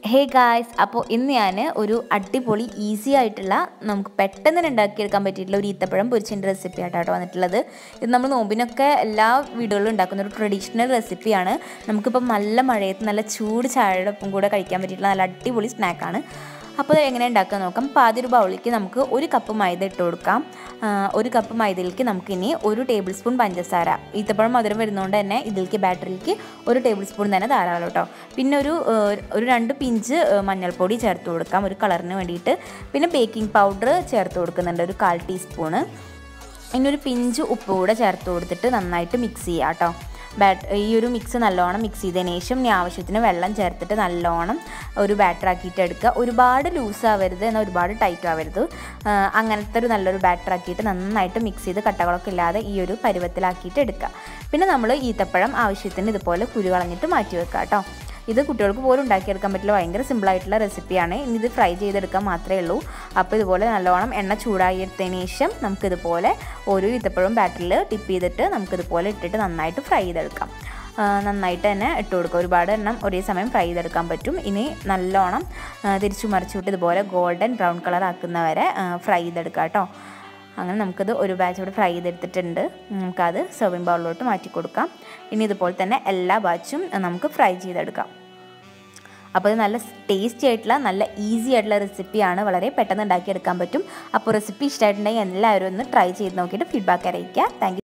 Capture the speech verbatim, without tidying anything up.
Hey guys, അപ്പോൾ ഇന്ന് ഞാൻ ഒരു അടിപൊളി ഈസി ആയിട്ടുള്ള നമുക്ക് പെട്ടെന്ന് തന്നെ ഉണ്ടാക്കിയെടുക്കാൻ പറ്റിയിട്ടുള്ള ഒരു ഈത്തപ്പഴം പൊരിച്ചതിൻ്റെ റെസിപ്പി ആയിട്ടാണ് വന്നിട്ടുള്ളത്. ഇത് നമ്മൾ നോമ്പിനൊക്കെ എല്ലാ വീടുകളിലും ഉണ്ടാക്കുന്ന ഒരു ട്രഡീഷണൽ റെസിപ്പിയാണ്. നമുക്കിപ്പോൾ നല്ല മഴയത്ത് നല്ല ചൂട് ചായയുടെ ഒപ്പം കൂടെ കഴിക്കാൻ പറ്റിയിട്ടുള്ള നല്ല അടിപൊളി സ്നാക്കാണ്. അപ്പോൾ എങ്ങനെ ഉണ്ടാക്കാൻ നോക്കാം. അപ്പോൾ ആദ്യം ഒരു ബൗളിലേക്ക് നമുക്ക് ഒരു കപ്പ് മൈദ ഇട്ട് കൊടുക്കാം. ഒരു കപ്പ് മൈദയിലേക്ക് നമുക്കിനി ഒരു ടേബിൾ സ്പൂൺ പഞ്ചസാര, ഈത്തപ്പഴം മധുരം വരുന്നതുകൊണ്ട് തന്നെ ഇതിലേക്ക് ബാറ്ററിലേക്ക് ഒരു ടേബിൾ സ്പൂൺ തന്നെ ധാരാളം കേട്ടോ. പിന്നെ ഒരു ഒരു രണ്ട് പിഞ്ച് മഞ്ഞൾപ്പൊടി ചേർത്ത് കൊടുക്കാം ഒരു കളറിന് വേണ്ടിയിട്ട്. പിന്നെ ബേക്കിംഗ് പൗഡർ ചേർത്ത് കൊടുക്കുന്നുണ്ട് ഒരു കാൽ ടീസ്പൂണ്. ഇനി ഒരു പിഞ്ച് ഉപ്പ് കൂടെ ചേർത്ത് കൊടുത്തിട്ട് നന്നായിട്ട് മിക്സ് ചെയ്യാം കേട്ടോ. ബാറ്റ് ഈ ഒരു മിക്സ് നല്ലോണം മിക്സ് ചെയ്തതിന് ശേഷം ഇനി ആവശ്യത്തിന് വെള്ളം ചേർത്തിട്ട് നല്ലോണം ഒരു ബാറ്റർ ആക്കിയിട്ട് എടുക്കുക. ഒരുപാട് ലൂസ് ആവരുത് എന്നാൽ ഒരുപാട് ടൈറ്റ് ആവരുത്. അങ്ങനത്തെ ഒരു നല്ലൊരു ബാറ്റർ ആക്കിയിട്ട് നന്നായിട്ട് മിക്സ് ചെയ്ത് കട്ടകളൊക്കെ ഇല്ലാതെ ഈ ഒരു പരുവത്തിലാക്കിയിട്ട് എടുക്കുക. പിന്നെ നമ്മൾ ഈത്തപ്പഴം ആവശ്യത്തിന് ഇതുപോലെ കുരു കളഞ്ഞിട്ട് മാറ്റി വെക്കുക കേട്ടോ. ഇത് കുട്ടികൾക്ക് പോലും ഉണ്ടാക്കിയെടുക്കാൻ പറ്റില്ല, ഭയങ്കര സിമ്പിളായിട്ടുള്ള റെസിപ്പിയാണ്. ഇനി ഇത് ഫ്രൈ ചെയ്തെടുക്കാൻ മാത്രമേ ഉള്ളൂ. അപ്പോൾ ഇതുപോലെ നല്ലോണം എണ്ണ ചൂടാക്കിയതിന് ശേഷം നമുക്കിതുപോലെ ഓരോ ഈത്തപ്പഴവും ബാറ്ററിൽ ടിപ്പ് ചെയ്തിട്ട് നമുക്കിതുപോലെ ഇട്ടിട്ട് നന്നായിട്ട് ഫ്രൈ ചെയ്തെടുക്കാം. നന്നായിട്ട് തന്നെ ഇട്ട് കൊടുക്കുക. ഒരുപാട് എണ്ണം ഒരേ സമയം ഫ്രൈ ചെയ്തെടുക്കാൻ പറ്റും. ഇനി നല്ലോണം തിരിച്ചു മറിച്ചിട്ട് ഇതുപോലെ ഗോൾഡൻ ബ്രൗൺ കളർ ആക്കുന്നവരെ ഫ്രൈ ചെയ്തെടുക്കാം കേട്ടോ. അങ്ങനെ നമുക്കത് ഒരു ബാച്ച് ഇവിടെ ഫ്രൈ ചെയ്തെടുത്തിട്ടുണ്ട്. നമുക്കത് സെർവിങ് ബൗളിലോട്ട് മാറ്റി കൊടുക്കാം. ഇനി ഇതുപോലെ തന്നെ എല്ലാ ബാച്ചും നമുക്ക് ഫ്രൈ ചെയ്തെടുക്കാം. അപ്പോൾ ഇത് നല്ല ടേസ്റ്റി ആയിട്ടുള്ള നല്ല ഈസി ആയിട്ടുള്ള റെസിപ്പിയാണ്. വളരെ പെട്ടെന്ന് ഉണ്ടാക്കിയെടുക്കാൻ പറ്റും. അപ്പോൾ റെസിപ്പി ഇഷ്ടമായിട്ടുണ്ടെങ്കിൽ എല്ലാവരും ഒന്ന് ട്രൈ ചെയ്ത് നോക്കിയിട്ട് ഫീഡ്ബാക്ക് അറിയിക്കുക. താങ്ക്